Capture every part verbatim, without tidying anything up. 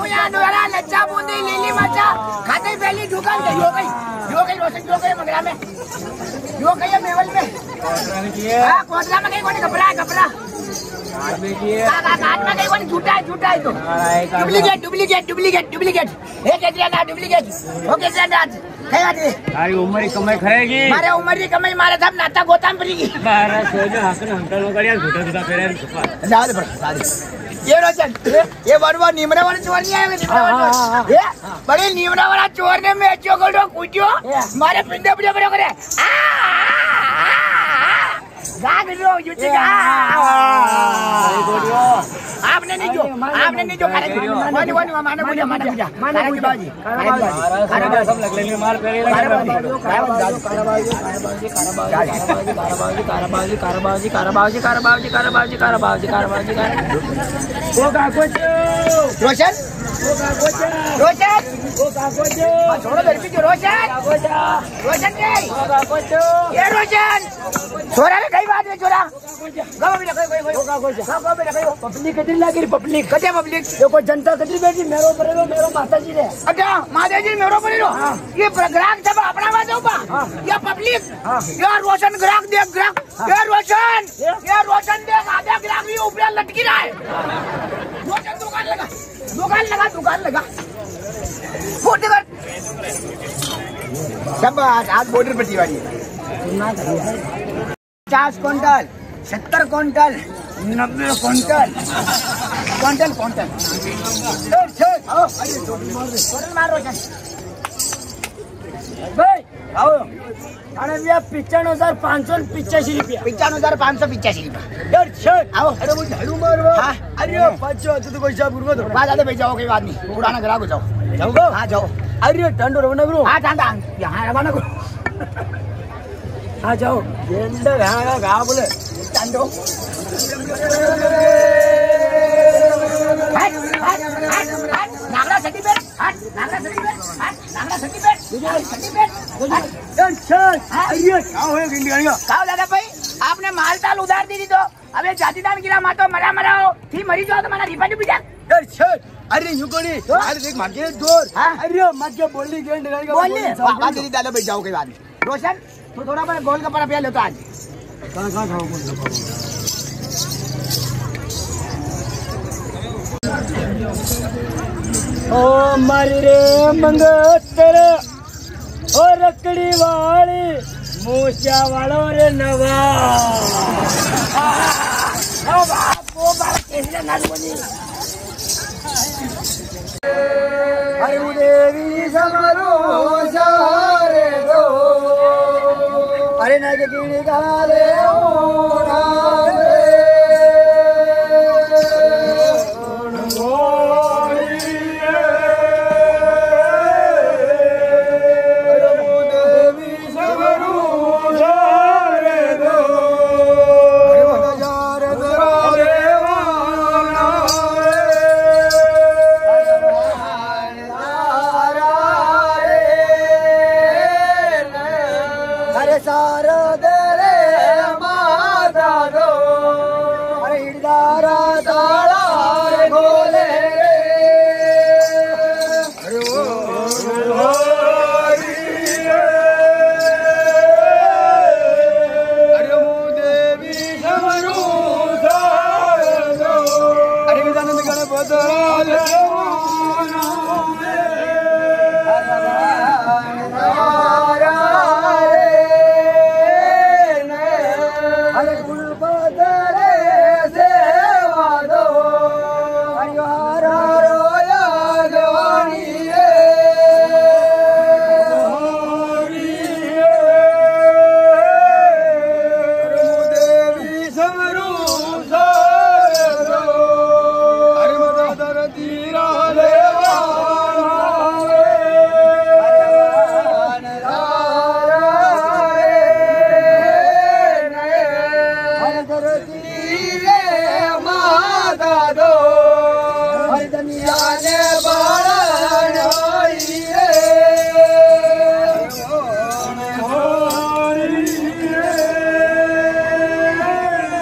मुया डोरा लच्चा बूंदी लीली मरचा खाते पहली दुकान गई हो गई जो गई रोशन जो गई मगरा में जो गई मेवल में हां कोटला में गई कोनी कपड़ा कपड़ा हाथ में की है हाथ में गई कोनी झूठा है झूठा है तो डुप्लीकेट डुप्लीकेट डुप्लीकेट डुप्लीकेट एक एड्रिया ना डुप्लीकेट ओके सर खया दे तारी उम्र की कमाई खाएगी मारे उम्र की कमाई मारे सब नाता गोताम पड़ेगी बारह सौ जो हसन हंटल में करिया झूठा झूठा फेरे जा दे जा दे ये रोशन ये बड़वा नीमरा वाला चोर नहीं आएगा नीमरा वाला ये बड़े नीमरा वाला चोर ने मैं चोको कूटियो मारे पिंडे बड़े बड़े करे गाग रो युति का आपने नहीं जो आपने नहीं जो करे वानी वानी माने पूजा माने पूजा माने पूजा बाजी खाना सब लग लेने मार पेरे काराबाजी काराबाजी काराबाजी काराबाजी काराबाजी काराबाजी काराबाजी काराबाजी काराबाजी काराबाजी वो का कुछ रोशन वो का कुछ रोशन वो का कुछ छोड़ो दरपी जो रोशन रोशन के वो का कुछ ये रोशन छोरा ने कई बात है छोरा गांव में लगे कोई वो का कुछ गांव में लगे पब्लिक कितनी लगी पब्लिक कते पब्लिक देखो जनता कितनी बैठी मेरो परे रो मेरो माताजी रे अच्छा माताजी मेरो परे रो ये ग्राहक सब अपना बात होगा ये पब्लिक ये रोशन ग्राहक देख ग्राहक ये रोशन ये रोशन देख आधा ग्राहक भी ऊपर लटकी रहा है रोशन दुकान लगा दुकान लगा दुकान लगा फोटो कर सब आज बॉर्डर पर दीवारी पचास क्विंटल सत्तर क्विंटल नब्बे क्विंटल क्विंटल क्विंटल आओ अरे भैया पिचान हजार पाँच सौ पिचासी रुपया पिचान हजार पाँच सौ पिचासी रुपया आओ अरे वो झाड़ू मारो अरे पाँच सौ तो कोई हिसाब करूँगा तो बात आते भाई जाओ कोई बात नहीं पुराना ग्राहक हो जाओ जाओ हाँ जाओ अरे ठंडो रवाना करो हाँ ठंडा यहाँ रवाना करो हाँ जाओ जेंडर हाँ कहाँ बोले ठंडो नागरा सर्टिफिकेट नागरा सर्टिफिकेट नागरा सर्टिफिकेट सर्टिफिकेट काव दादा भाई आपने माल ताल उधार दी थी तो अबे जाति दान गिरा मातो मरा मरा हो थी मरी जाओ तो मारा रिफंड भी जाए अरे युकोनी अरे देख मार के जोर अरे मत के बोली गेंद लगाएगा बोली बात दीदी दादा भाई जाओ के बाद रोशन तो थोड़ा बड़ा गोल कपड़ा पिया लेता आज कहां कहां खाओ गोल कपड़ा ओ मारी रे मंगोतर ओ रकड़ी वाली मूसा वालो रे नवा ओ बाप वो बाप कैसे ना बोली अरे देवी समरो सारे दो अरे ना के कीड़ी गाले ओ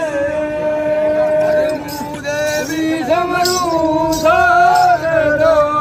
समरू सारे दो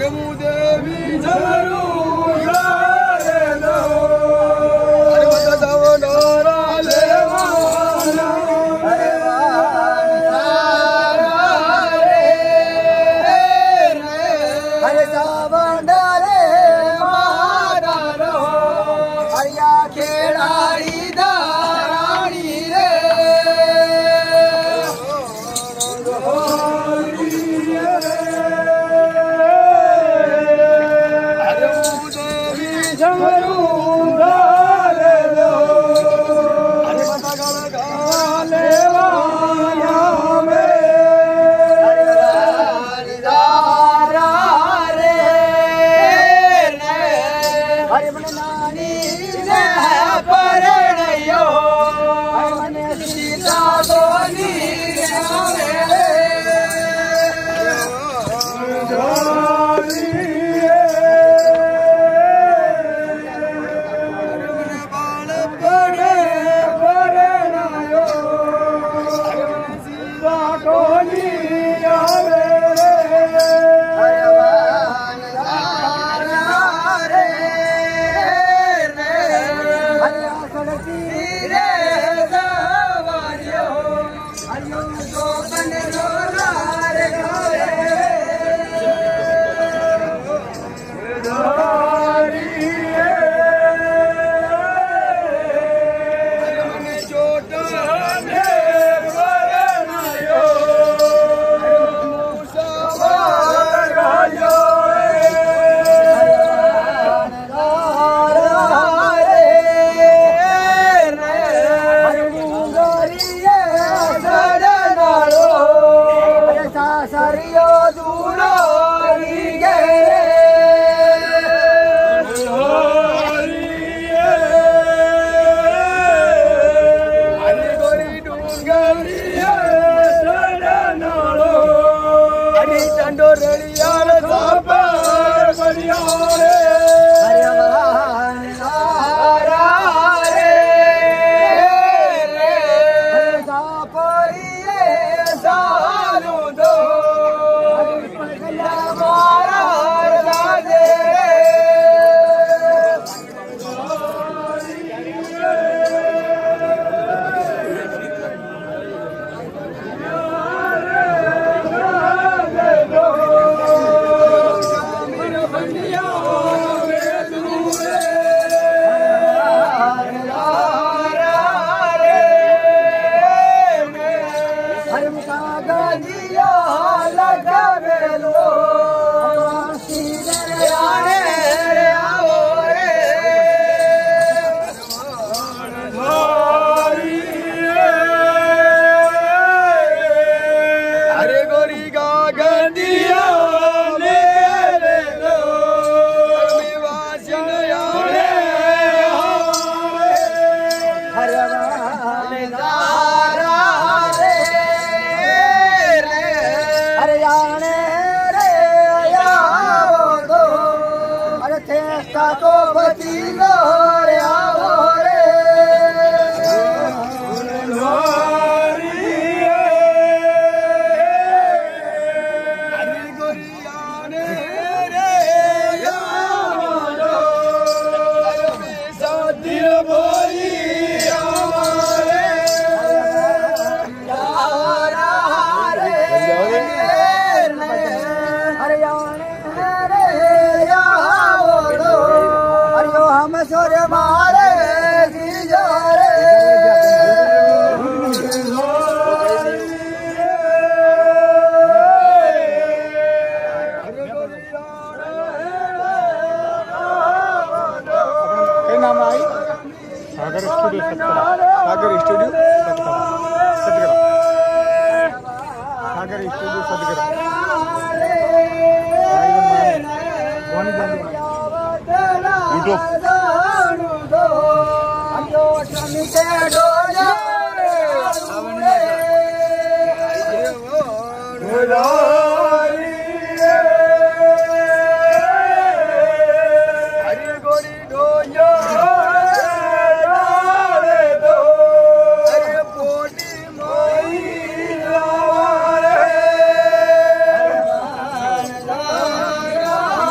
Hare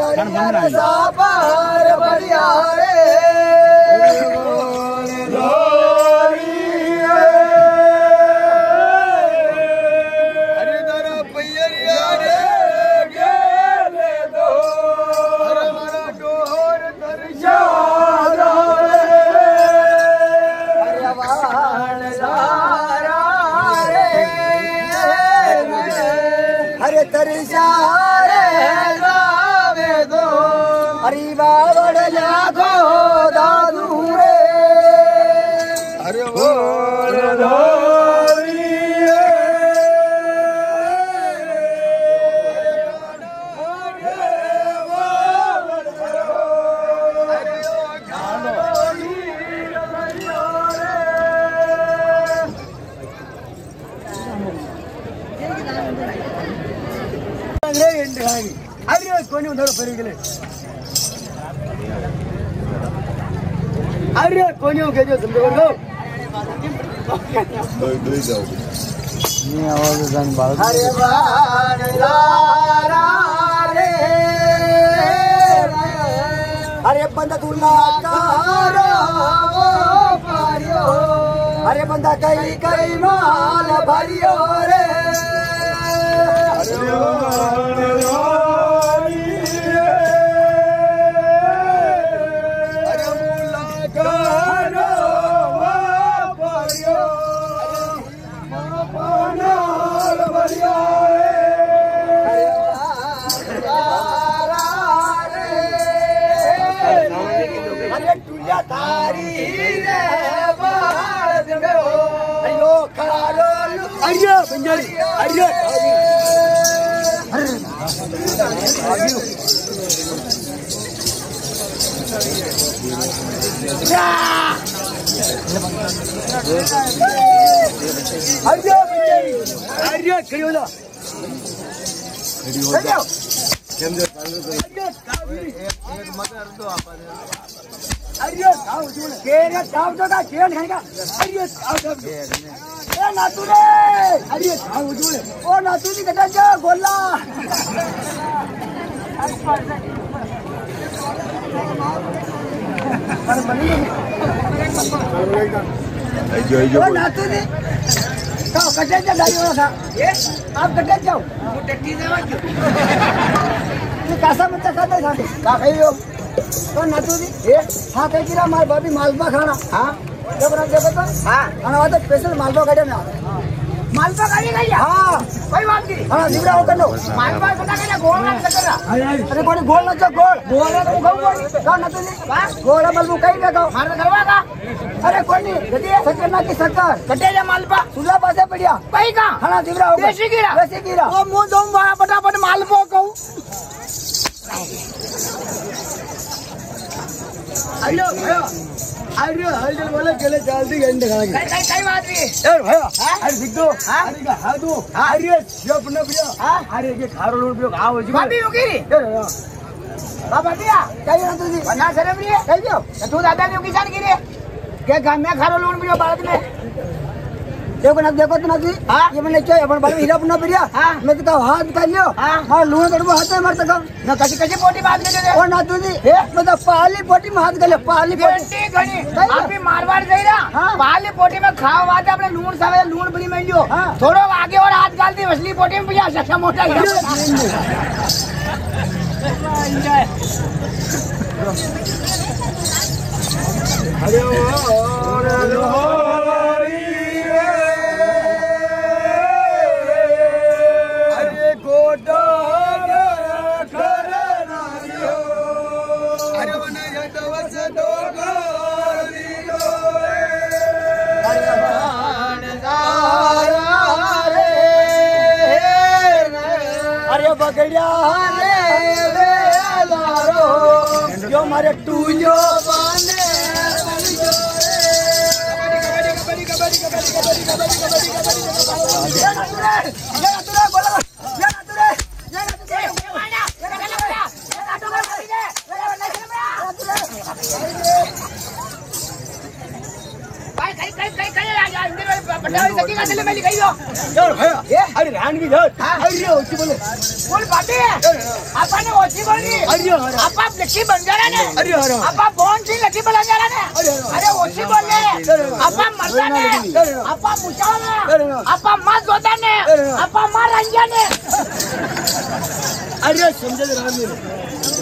सापर बढ़िया रे अरे कोनी के जो समझो लो दो दो जाओ ये आवाज जान बाल अरे बाण लारा रे अरे बंदा दूल्हा कारो पारियो अरे बंदा कई कई माल भरियो रे अरे अरे पंजाबी अरे अरे खड़ी हो जा खड़ी हो जा केम दे एक मत कर दो आप अरे आओ जोड़ के रे आओ तो का खेल खाने का अरे आओ तो ए नातू रे अरे आओ जोड़ ओ नातू जी कटा जा गोला ओ नातू जी तो कटे जा गाड़ी वाला था ये आप कटे जाओ वो टट्टी देवा क्यों ये कैसा बच्चा खाता है साथे का खाइयो तो नातू जी ये हां कह गिरा मार बाबी मालवा खाना हां जब रख देखो तो हां खाना वाला स्पेशल मालवा गाड़ी में मालवा गाड़ी गई हां कोई बात नहीं हां निबरा हो कर लो मालवा पता के गोल ना कर रहा अरे कोई गोल ना जो गोल गोल ना खाऊ का नातू जी गोल बलबू कहीं ना खाओ मार करवा का अरे कोई नहीं यदि शक्कर ना की शक्कर कटे जा मालवा सुला पासे बढ़िया कहीं का हां निबरा हो देसी गिरा देसी गिरा वो मुंह दो फटाफट मालवा कहूं अरे भैया अरे हल्दल वाला चले जल्दी गंदे खाएंगे कई कई बात नहीं यार भैया अरे बिगदो अरे का हादो अरे जो अपना भैया अरे ये खारो लोड भी खाओ जी बाबी होगी बाबा भैया कहीं ना तुझी बना शर्म नहीं है कहीं जाओ तू दादा ने किसान गिरे के गांव में खारो लोड भी भारत में देखो ना देखो तो ना जी ये मैंने क्या अपन बाल हीरा अपना बढ़िया मैं तो हाथ कर लियो और लूण करबो हाथ में मार सको ना कसी कसी पोटी बात कर दे ओ ना तू जी मैं तो पाली पोटी में हाथ गले पाली पोटी घणी आप भी मारवाड़ गई ना पाली पोटी में खाओ बात अपने लूण सावे लूण बड़ी में लियो थोड़ो आगे और हाथ डाल दी मछली पोटी में भैया अच्छा मोटा ही अरे ओ बगड़िया रे वेलारो जो मारे टूजो बाने बलियो रे कबड्डी कबड्डी कबड्डी कबड्डी कबड्डी कबड्डी कबड्डी कबड्डी ये ना तुरे ये ना तुरे बोला ये ना तुरे ये ना तुरे ये माना ये ना तुरे ये ना तुरे ये ना तुरे भाई कई कई कई कई आ जा इंदर बताओ सकी का दिल में लिखाई हो यार भैया ये अरे रान की जात अरे ओची बोले बोल बाटे आपने ओची बोली अरे आप आप लक्ष्मी बन जा रहे हैं अरे अरे आप आप कौन सी लक्ष्मी बन जा रहे हैं अरे ओची बोल रहे आप आप मरदा ने आप आप मुशावा ने आप आप मां जोदा ने आप आप मां रंजा ने अरे समझ रहा मैं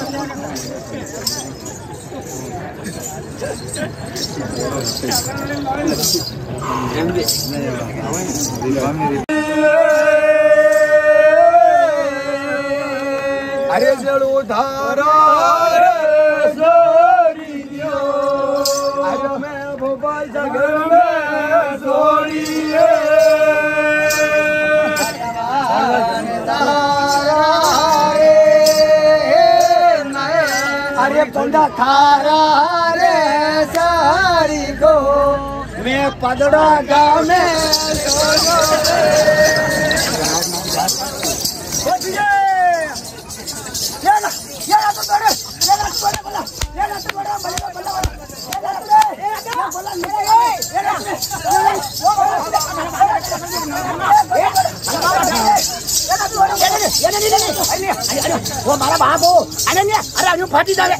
अरे जड़ो धारा रे सोरियो अरे मैं भोपाल जगह में सोरिए अरे पंडा थारा रे सारी को मैं पदड़ा गाँव में वो हमारा बाप हो अरे नहीं अरे अरे फाटी जावे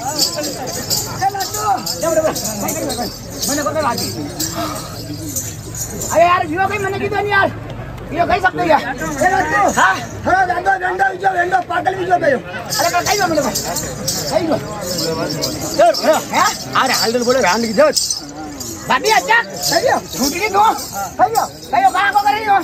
अरे यार जीवा कहीं मैंने की तो नहीं यार ये कहीं सकते क्या हाँ थोड़ा डंडा डंडा जो डंडा पागल भी जो गयो अरे कल कहीं मैंने कहीं यार भैया अरे हल्दल बोले रान की जात भाभी अच्छा सही है छूट गई तो सही है सही है कहाँ को कर रही हो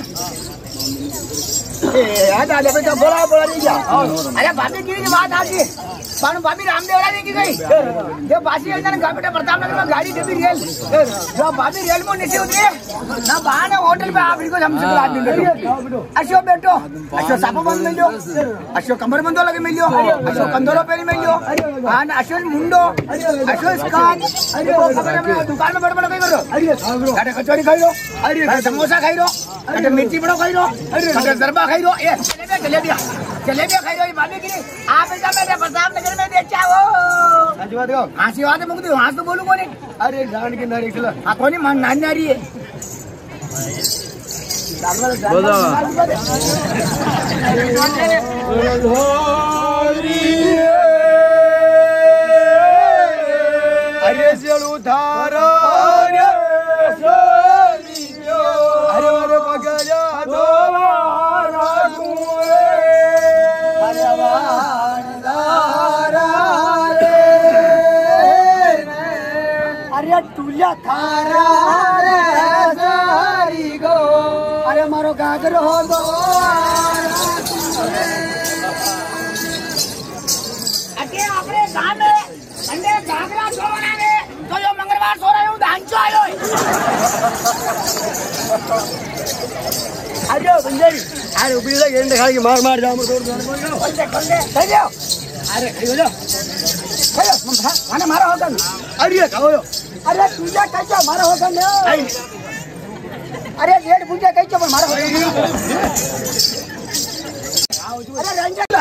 याद आ जाए तो बोला बोला नहीं जा अरे भाभी की बात आती है पानु भाभी रामदेव रानी की गई जब बासी एक दिन गाड़ी प्रताप नगर में गाड़ी डबी रेल जब भाभी रेल में नीचे उतरे ना बाहर ने होटल पे आप इनको हमसे बुला दिए अशोक बेटो अशोक सापो बंद मिलियो अशोक कमर बंदो लगे मिलियो अशोक कंदोरो पेरी मिलियो हां अशोक मुंडो अशोक कान अरे वो खबर में दुकान में बड़ बड़ कई करो अरे कचौरी खाई लो अरे समोसा खाई लो अरे मिर्ची बड़ो खाई लो अरे दरबा खाई लो ए जलेबिया जलेबिया खाई लो भाभी की आप ऐसा मेरे प्रताप नगर में बेचा हो आशीर्वाद दो आशीर्वाद है मुझे वहां तो बोलू कोनी अरे जान के नारी चला आ कोनी मान नानी नारी है अरे जड़ू धारा रे सोनियो अरे अरे बगया दोबारा कुए अरे वारदारा रे अरे टूला थारा रे सारी गो अरे मारो गागर हो दो अके अपने गांव में अंडे गागरा सोना ने तो जो मंगलवार सो रहे हूं धांचो आयो अरे बंजरी अरे उबी लगे एंड खा के मार मार जा मर दौड़ दौड़ बंदे बंदे सही जाओ अरे खाई लो खाओ मम्मा खाना मारा होगा अरे खाओ अरे तुझा कैसा मारा होगा ने अरे रेड पूजा कैसे पर मारा होगा अरे रंजन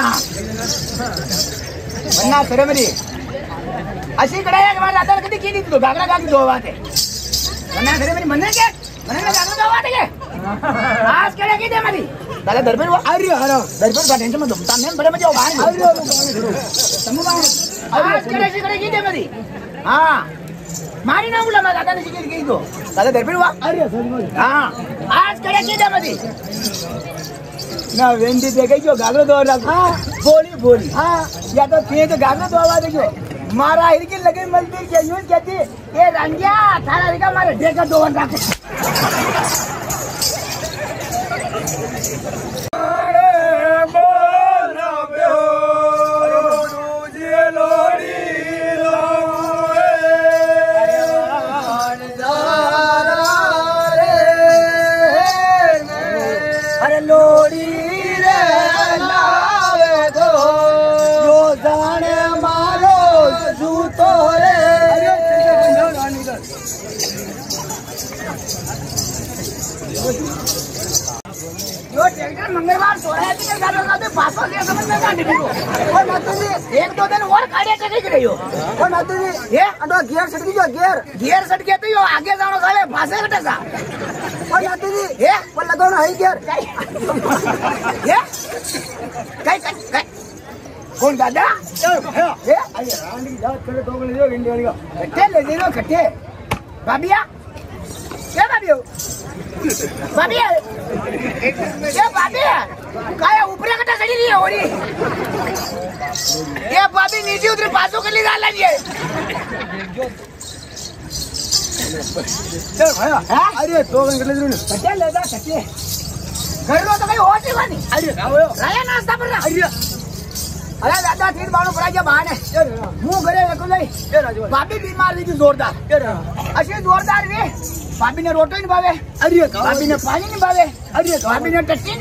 वन्ना सरे मेरी अशी कडे एक बार आता कधी केली तू गागरा गागी दो बात है वन्ना सरे मेरी मन्ने के मन्ने गागरा दो बात है आज केले की दे मरी दादा दरबार वो अरे हरा दरबार का टेंशन मत दो ता मैं बड़े मजे बाहर अरे समझ आज केले की कडे की दे मरी हां मारी ना उला दादा ने शिकेल की दो दादा दरबार वो अरे सही हां आज केले की दे मरी ना वेंदी देखे जो गागरो दो रखा बोली बोली हां या तो थे तो गागरो दो आवाज देखो मारा हिर के लगे मजदूर के यूं कहती ये रंगिया थारा रिका मारे देखा दो वन रखे अरे लोड़ी रे लावे दो यो जाने मारो जूतो रे जो ट्रैक्टर मंगलवार सो रहा है कि गाना गाते पासो से समझ में काट दी को और मत एक दो दिन और काढ़े के नहीं रही हो और नाते जी ये अंडा गियर सट गयो गियर गियर सट के तो यो आगे जानो साले फासे कटे सा और नाते जी ये पर लगाना है गियर ये काय काय कौन दादा ये अरे रानी जात करे तो ले जो इंडिया वाली का कट्टे ले दे लो कट्टे बाबिया क्या बाबियो बाबिया ये बाबिया काय ऊपर कट्टा सड़ी रही है ओरी ये बाबी नीचे उधर बाजू के लिए डाल लीजिए चल भैया अरे दो घंटे ले जरूर कट्टे ले जा कट्टे घर लो तो कहीं होती वाली अरे आओ राया नाश्ता पर अरे अरे दादा तीन बाणो पड़ा के बहाने मुंह घरे रखो नहीं भाभी बीमार थी जोरदार अच्छी जोरदार रे भाभी ने रोटी नहीं भावे अरे भाभी ने पानी नहीं भावे अरे भाभी ने टट्टी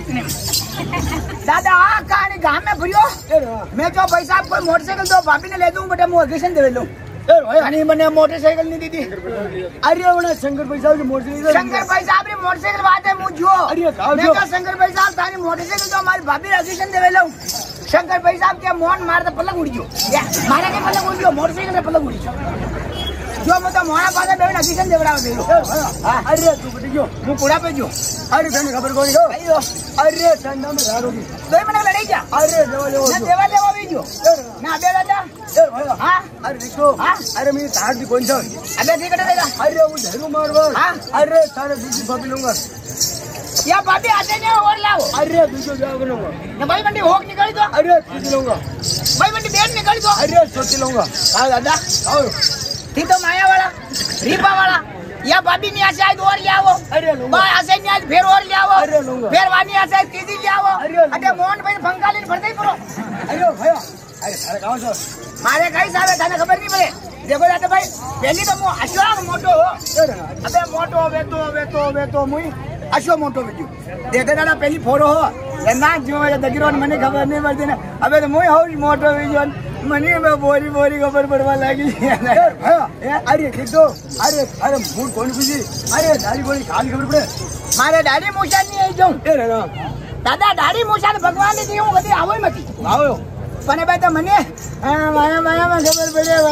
दादा आ कहानी गांव में फिरियो मैं जो भाई साहब कोई मोटरसाइकिल दो भाभी ने ले दूं बेटा मुंह एग्रीशन दे लो नहीं मैंने मोटरसाइकिल नहीं दी थी अरे वो शंकर भाई साहब की मोटरसाइकिल शंकर भाई साहब ने मोटरसाइकिल बात है मुझ जो अरे मैं क्या शंकर भाई साहब तारी मोटरसाइकिल जो हमारी भाभी एग्रीशन दे लो शंकर भाई साहब क्या मोहन मार तो पलक उड़ गयो मारे के पलक उड़ गयो मोटरसाइकिल पलक उड़ी जो मतलब मोहना पासे बेन एग्रीशन देवड़ा दे लो अरे तू बट गयो मु कुड़ा पे जो अरे तने खबर कोनी हो अयो अरे ठंडा में रारोगी दो मने लड़ाई जा अरे देवा लेवा ना देवा लेवा भी जो ना दे दादा ए भाई हां अरे देखो हां अरे मैं तार दी कौन सा अबे ठीक है देगा अरे वो झरू मारवा हां अरे सारे दूसरी भाभी लूंगा या भाभी आते नहीं और लाओ अरे दूसरी जाओ लूंगा ना भाई मंडी होक निकल दो अरे तीन लूंगा भाई मंडी बेन निकल दो अरे सोच लूंगा हां दादा आओ ठीक तो माया वाला रीपा वाला या भाभी ने ऐसे आज और ले आओ अरे लूंगा बा ऐसे नहीं आज फिर और ले आओ अरे लूंगा फिर वानी ऐसे तीजी ले आओ अरे अरे मोहन भाई फंका लेन फरते ही पड़ो अरे भैया अरे सारे गांव से मारे कई साहब थाने खबर नहीं पड़े देखो दादा भाई पहली तो मु अशोक मोटो हो अबे मोटो वे तो वे तो वे तो मुई अशोक मोटो बिजू देखो दादा पहली फोड़ो हो ना जो दगिरो मने खबर नहीं पड़ती ना अबे तो मुई हो मोटो बिजू मनी में बोरी बोरी खबर पड़वा लगी भैया अरे देख दो अरे अरे मूड कौन बुझी अरे दाढ़ी बोली खाली खबर पड़े मारे दाढ़ी मूछा नहीं आई जाऊं ए रे दादा दाढ़ी मूछा भगवान ने दी हूं कदी आवो मती आओ पने भाई तो मने माया माया में खबर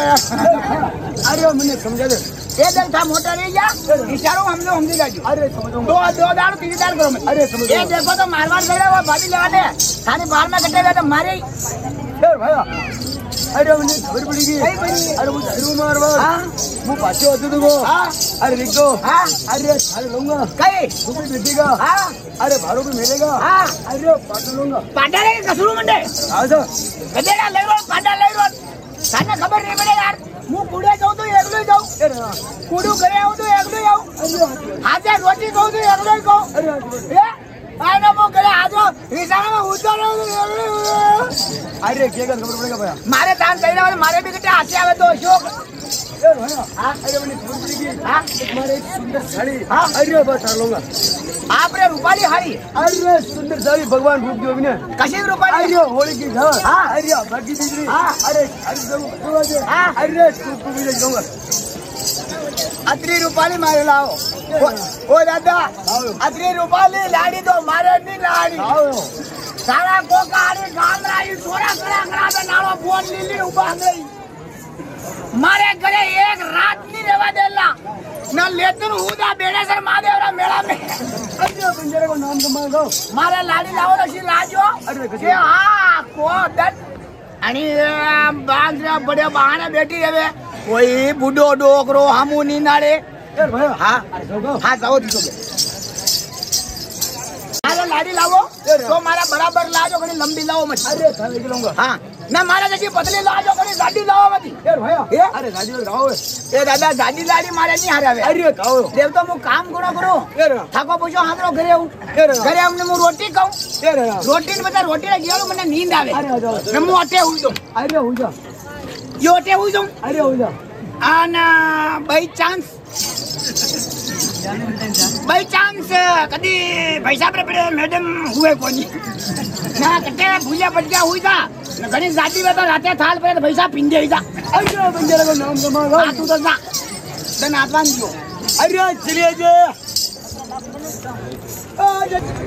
पड़े अरे मने समझा दे ये दिल था मोटा रही जा इशारों हम लोग समझेगा जो अरे समझो दो दो दार तीन दार करो मैं अरे समझो ये देखो तो मारवाड़ करे वो भाभी लगा दे थाने बाहर में कटे हुए तो मारे ए भैया अरे मुझे खबर पड़ी गई अरे वो झरू मारवा हां वो पाछे होते तो वो हां अरे देख दो हां अरे थारे लूंगा कई तू भी भेजेगा हां अरे भाड़ो भी मिलेगा हां अरे पाटो लूंगा पाटा रे कसरू मंडे हां सर गदेड़ा ले रो पाटा ले रो थाने खबर नहीं पड़े यार मु कुड़े जाऊं तो एकलो जाऊं कुड़ू करे आऊं तो एकलो आऊं हाथे रोटी खाऊं तो एकलो खाऊं अरे ए आना मो करे आजो हिसाब में उतारो अरे क्या खबर पड़ेगा भैया मारे तान कहिना वाले मारे भी कटे हाथे आवे तो अशोक ए भैया हां अरे मैंने खबर पड़ी गई हां तुम्हारे एक सुंदर साड़ी हां अरे बस आ लूंगा आप रे रूपाली हारी अरे सुंदर साड़ी भगवान रूप दियो बिना कशी रूपाली अरे होली की घाट हां अरे बाकी बिजली हां अरे अरे जरूर हां अरे तू तू भी ले जाऊंगा अतरी रूपाली मारे लाओ ओ, ओ दादा अतरी रूपाली लाड़ी तो मारे नहीं लाड़ी आओ सारा कोकारी गांधराई सोरा करा करा पे नालो फोन लीली उबा गई मारे घरे एक रात नहीं रहवा देला न लेतन हुदा बेड़ेसर महादेवरा मेला में अरे बंजारे को नाम तो मांगो मारे लाड़ी लावो तशी लाजो अरे कशी के हा को दट आणि बांद्रा बड़े बहाने बैठी रहे कोई बुडो डोकरो हमू नी नाळे ए भैया हां अरे जाओ हां जाओ दीजो अरे लाड़ी लावो तो मारा बराबर लाजो कनी लंबी लावो मत अरे थाने के लूंगा हां ना मारा जकी पतली लाजो कनी गाड़ी लावो मत ए भैया ए अरे गाड़ी में गाओ ए दादा गाड़ी लाड़ी मारे नहीं हरावे अरे गाओ देव तो मु काम करो करो ए रे थाको पूछो हमरो घरे हूं ए रे घरे हमने मु रोटी खाऊं ए रे रोटी ने बता रोटी रे गेलो मने नींद आवे अरे जाओ ने मु अटे हुई दो अरे हो जा यो अटे हुई दो अरे हो जा आना बाय चांस बाय चांस कदी पैसा पर पड़े मैडम हुए कोनी ना कटे भूलिया पटका हुई था न घणी जाती में तो राते थाल पर पैसा पिंजे जा अरे बंजारे को नाम तो मांगो आ तू तो जा दन आत्मान दियो अरे चलिए जे